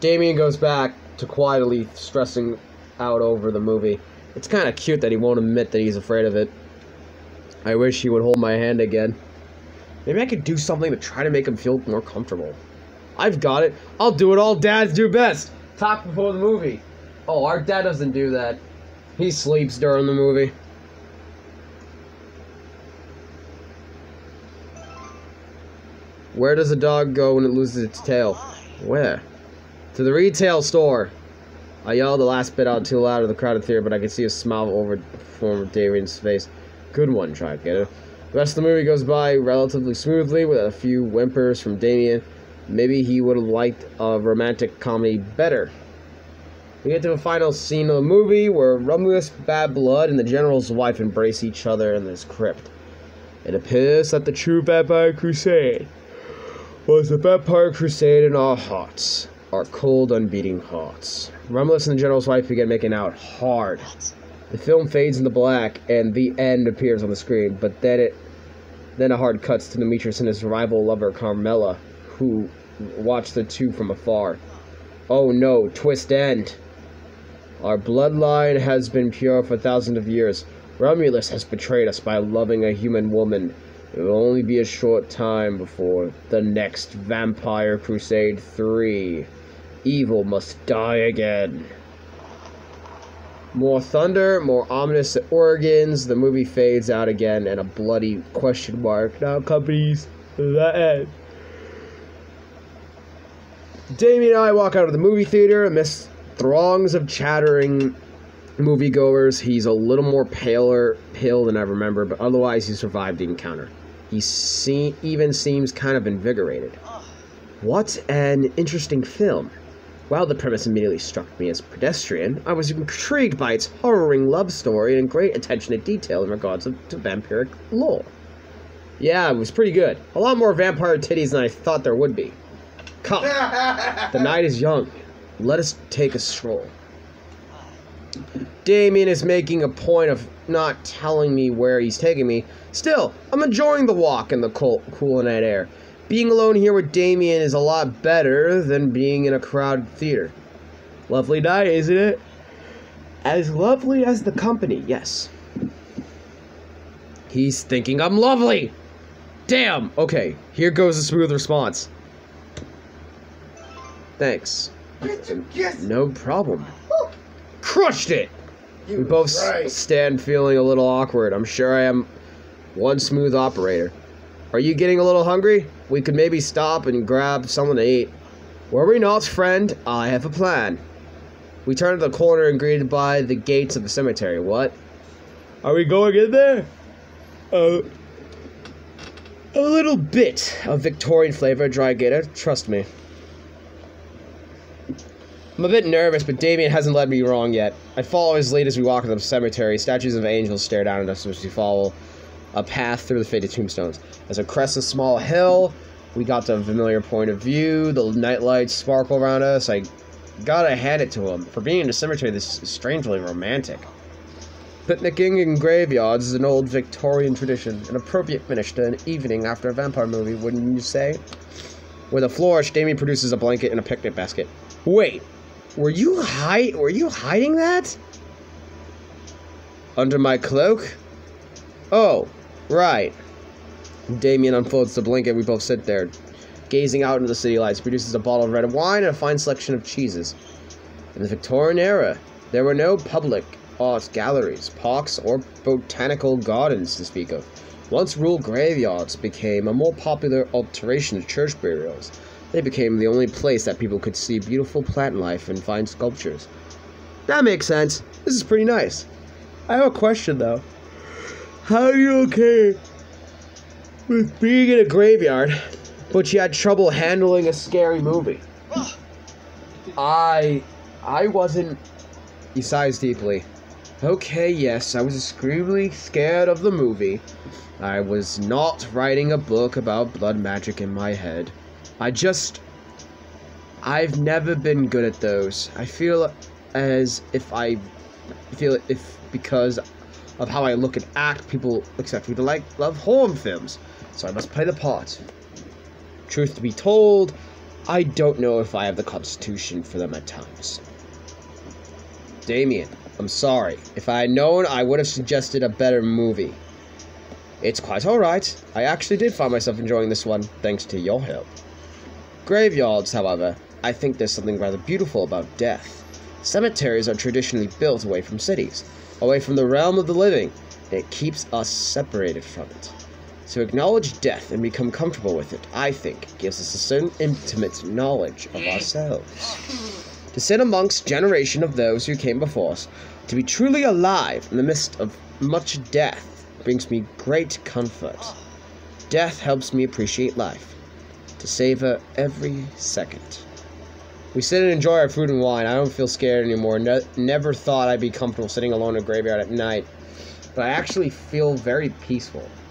Damien goes back to quietly stressing out over the movie. It's kind of cute that he won't admit that he's afraid of it. I wish he would hold my hand again. Maybe I could do something to try to make him feel more comfortable. I've got it. I'll do it all dads do best. Talk before the movie. Oh, our dad doesn't do that. He sleeps during the movie. Where does a dog go when it loses its tail? Where? To the retail store. I yelled the last bit out too loud to the crowded theater, but I could see a smile over the form of Darian's face. Good one, Trigetter. The rest of the movie goes by relatively smoothly, with a few whimpers from Damien. Maybe he would have liked a romantic comedy better. We get to the final scene of the movie, where Romulus, Bad Blood, and the General's wife embrace each other in this crypt. It appears that the true Vampire Crusade was the Vampire Crusade in our hearts. Our cold, unbeating hearts. Romulus and the General's wife begin making out hard. The film fades into black, and the end appears on the screen, but then a hard cuts to Demetrius and his rival lover, Carmela, who watch the two from afar. Oh no, twist end. Our bloodline has been pure for thousands of years. Romulus has betrayed us by loving a human woman. It will only be a short time before the next Vampire Crusade 3. Evil must die again. More thunder, more ominous organs. The movie fades out again, and a bloody question mark now accompanies the end. Damien and I walk out of the movie theater amidst throngs of chattering moviegoers. He's a little more pale than I remember, but otherwise he survived the encounter. He even seems kind of invigorated. What an interesting film. While the premise immediately struck me as pedestrian, I was intrigued by its horrifying love story and great attention to detail in regards to vampiric lore. Yeah, it was pretty good. A lot more vampire titties than I thought there would be. Come, the night is young. Let us take a stroll. Damien is making a point of not telling me where he's taking me. Still, I'm enjoying the walk in the cool night air. Being alone here with Damien is a lot better than being in a crowded theater. Lovely night, isn't it? As lovely as the company, yes. He's thinking I'm lovely! Damn! Okay, here goes a smooth response. Thanks. No problem. Crushed it! We both stand feeling a little awkward. I'm sure I am one smooth operator. Are you getting a little hungry? We could maybe stop and grab something to eat. Worry not, friend. I have a plan. We turn to the corner and greeted by the gates of the cemetery. What? Are we going in there? A little bit of Victorian flavor, Trigetter. Trust me. I'm a bit nervous, but Damien hasn't led me wrong yet. I follow his lead as we walk into the cemetery. Statues of angels stare down at us as we follow a path through the faded tombstones. As we crest a small hill, we got the familiar point of view. The nightlights sparkle around us. I gotta hand it to him. For being in the cemetery, this is strangely romantic. Picnicking in graveyards is an old Victorian tradition, an appropriate finish to an evening after a vampire movie, wouldn't you say? With a flourish, Damien produces a blanket and a picnic basket. Wait, were you hiding that? Under my cloak? Oh, right. Damien unfolds the blanket. We both sit there, gazing out into the city lights. Produces a bottle of red wine and a fine selection of cheeses. In the Victorian era, there were no public art galleries, parks, or botanical gardens to speak of. Once rural graveyards became a more popular alteration to church burials. They became the only place that people could see beautiful plant life and fine sculptures. That makes sense. This is pretty nice. I have a question, though. How are you okay with being in a graveyard, but you had trouble handling a scary movie? I wasn't... He sighs deeply. Okay, yes, I was extremely scared of the movie. I was not writing a book about blood magic in my head. I've never been good at those. I feel as if because of how I look and act, people expect me to love horror films. So I must play the part. Truth to be told, I don't know if I have the constitution for them at times. Damien, I'm sorry. If I had known, I would have suggested a better movie. It's quite alright. I actually did find myself enjoying this one, thanks to your help. Graveyards, however, I think there's something rather beautiful about death. Cemeteries are traditionally built away from cities, away from the realm of the living, and it keeps us separated from it. To acknowledge death and become comfortable with it, I think, gives us a certain intimate knowledge of ourselves. To sit amongst generation of those who came before us, to be truly alive in the midst of much death, brings me great comfort. Death helps me appreciate life, to savor every second. We sit and enjoy our food and wine. I don't feel scared anymore. Never thought I'd be comfortable sitting alone in a graveyard at night, but I actually feel very peaceful.